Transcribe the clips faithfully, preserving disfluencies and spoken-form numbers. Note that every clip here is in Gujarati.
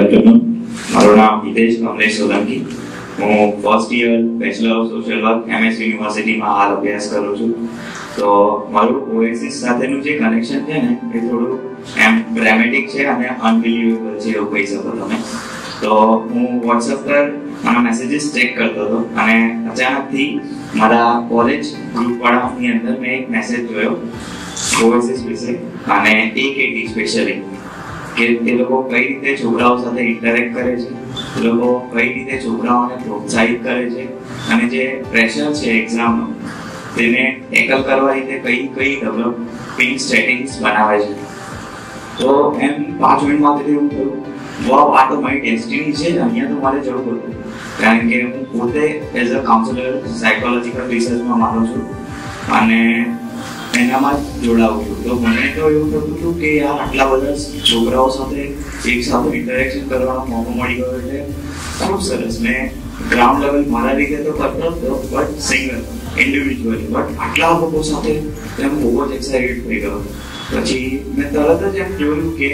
afternoon. મારું નામ હિતેશ સોલંકી. હું first year bachelor of social work MS યુનિવર્સિટીમાં હાલ અભ્યાસ કરું છું. તો મારું ઓએસિસ સાથેનું જે કનેક્શન છે ને એ થોડું એમ ડ્રામેટિક છે અને અનબિલીવેબલ છે એવું કહી શકો તમે. તો હું વોટ્સએપ પર મારા મેસેજીસ ચેક કરતો હતો અને અચાનકથી મારા કોલેજ ગ્રુપ વાળાની અંદર મેં એક મેસેજ જોયો ઓએસિસ વિશે અને એ કેટી સ્પેશિયલી કે તે લોકો કઈ રીતે છોકરાઓ સાથે ઇન્ટરેક્ટ કરે છે, એ લોકો કઈ રીતે છોકરાઓને પ્રોત્સાહિત કરે છે અને જે પ્રેશર છે એક્ઝામનો તેને ટેકલ કરવા રીતે કઈ કઈ ડેવલપિંગ સ્ટ્રેટેજીસ બનાવે છે. તો એમ પાંચ મિનિટમાં એવું થયું, વાવ, આ તો મારી ડેસ્ટિની છે, અહીંયા તો મારે જવું હતું. કારણ કે હું પોતે એઝ અ કાઉન્સેલર સાયકોલોજીકલ રિસર્ચમાં માનું છું અને એનામાં જ જોડાવું છું. તો મને તો એવું થતું હતું કે યાર આટલા બધા છોકરાઓ સાથે એક સાથે ઇન્ટરેક્શન કરવાનો મોકો મળી ગયો એટલે ખૂબ સરસ. મેં ગ્રાઉન્ડ લેવલ મારા રીતે તો કરતો હતો, બટ સિંગલ ઇન્ડિવિજ્યુઅલી, બટ આટલા લોકો સાથે એમ બહુ જ એક્સાઇટેડ થઈ ગયો. પછી મેં તરત જ એમ જોયું કે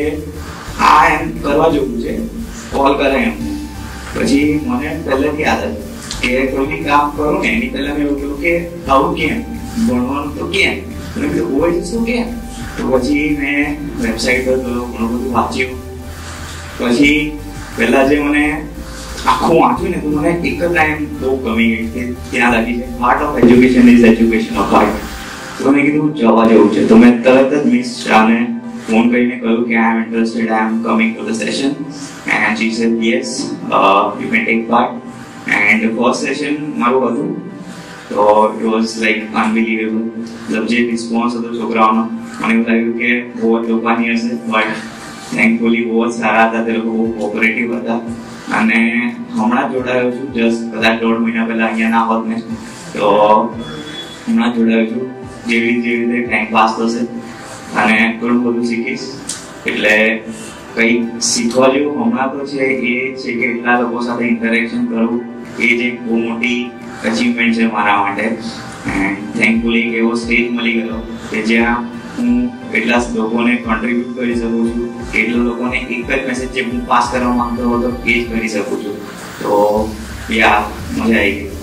આ એમ કરવા જેવું છે, કોલ કરે એમ. પછી મને પહેલેથી આદત કે કોઈ બી કામ કરું ને એની પહેલા મેં એવું કહ્યું કે આવું કેમ ભણવાનું તો કેમ, મેં કીધું ઓએસિસ તો કેમ. તો પછી મેં વેબસાઇટ પર ઘણું બધું વાંચ્યું. પછી પહેલા જે મને આખું વાંચ્યું ને તો મને એક જ લાઈન બહુ ગમી ગઈ કે ત્યાં લાગી છે, part of education is education of heart. તો મેં કીધું જવા જેવું છે. તો મેં તરત જ મિસ શાહને ફોન કરીને કહ્યું કે I am interested, I am coming to the session and she said yes, you can take part. And first session મારું હતું તો ઇટ વોઝ લાઈક અનબિલીવેબલ. મતલબ જે રિસ્પોન્સ હતો છોકરાઓનો મને એવું લાગ્યું કે બહુ જ તોફાની હશે, બટ થેન્કફુલી બહુ જ સારા હતા, તે લોકો બહુ કોઓપરેટિવ હતા. અને હમણાં જ જોડાયો છું, જસ્ટ કદાચ દોઢ મહિના પહેલા અહીંયા ના હોત ને, તો હમણાં જોડાયો છું. જેવી જેવી રીતે ટાઈમ પાસ થશે અને ઘણું બધું શીખીશ. એટલે કંઈ શીખવા જેવું હમણાં તો છે એ છે કે એટલા લોકો સાથે ઇન્ટરેક્શન કરવું એ જ એક બહુ મોટી અચીવમેન્ટ છે મારા માટે. એન્ડ થેન્કફુલી એવો સ્ટેજ મળી ગયો કે જ્યાં હું એટલા લોકોને કોન્ટ્રીબ્યુટ કરી શકું છું, એટલા લોકોને એક જ મેસેજ જે હું પાસ કરવા માંગતો હતો એ જ કરી શકું છું. તો યા મજા આવી ગઈ.